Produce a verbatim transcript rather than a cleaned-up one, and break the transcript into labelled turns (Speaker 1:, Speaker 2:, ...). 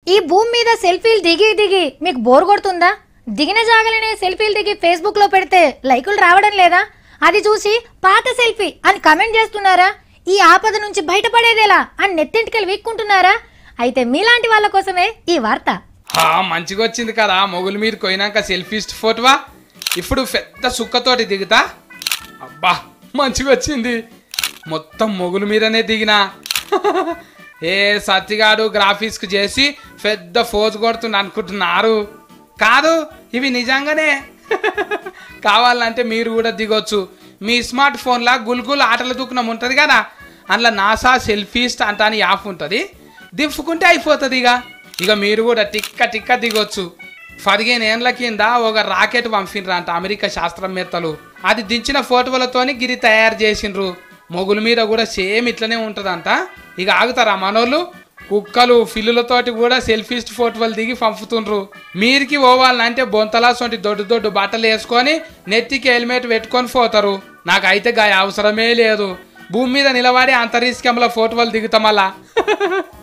Speaker 1: ఈ భూమి మీద సెల్ఫీలు దిగి దిగి మీకు బోర్ కొడుతుందా? దిగిన జాగలనే సెల్ఫీలు దిగి ఫేస్బుక్ లో పెడితే లైకులు రావడం లేదా? అది చూసి పాత సెల్ఫీ అని కమెంట్ చేస్తున్నారా? ఈ ఆపద నుంచి బయటపడేదేలా అని నెత్తింటికెళ్ళి వీక్కుంటున్నారా? అయితే మీలాంటి వాళ్ళ కోసమే ఈ వార్త.
Speaker 2: మంచిగా వచ్చింది కదా మొగులు మీరు పోయినాక సెల్ఫీస్ట్ ఫోటోవా. ఇప్పుడు పెద్ద సుక్కతోటి దిగుతా. అబ్బా మంచిగా వచ్చింది. మొత్తం మొగులు మీదనే దిగినా. ఏ సత్తిగాడు గ్రాఫిక్స్ చేసి పెద్ద ఫోజ్ కొడుతుంది అనుకుంటున్నారు. కాదు, ఇవి నిజంగానే. కావాలంటే మీరు కూడా దిగొచ్చు. మీ స్మార్ట్ ఫోన్లా గుల్గుల్ ఆటల దుకాణం ఉంటుంది కదా, అందులో నాసా సెల్ఫీస్ట్ అంట అని యాప్ ఉంటుంది. దింపుకుంటే అయిపోతుంది. ఇక ఇక మీరు కూడా టిక్క టిక్క దిగొచ్చు. పదిహేను ఏళ్ళ కింద ఒక రాకెట్ పంపినరు అంట అమెరికా శాస్త్రవేత్తలు. అది దించిన ఫోటోలతోని గిరి తయారు చేసిండ్రు. మొగుల మీద కూడా సేమ్ ఇట్లనే ఉంటుందంట. ఇక ఆగుతారా మనోళ్ళు? కుక్కలు ఫిల్లులతోటి కూడా సెల్ఫీస్ట్ ఫోటోలు దిగి పంపుతుండ్రు. మీరికి పోవాలంటే బొంతలా సొంటి దొడ్డు దొడ్డు బట్టలు వేసుకొని నెత్తికి హెల్మెట్ పెట్టుకొని పోతారు. నాకైతే గాయ అవసరమే లేదు. భూమి మీద నిలబడి అంతరిక్షంలో ఫోటోలు దిగుతామల్లా.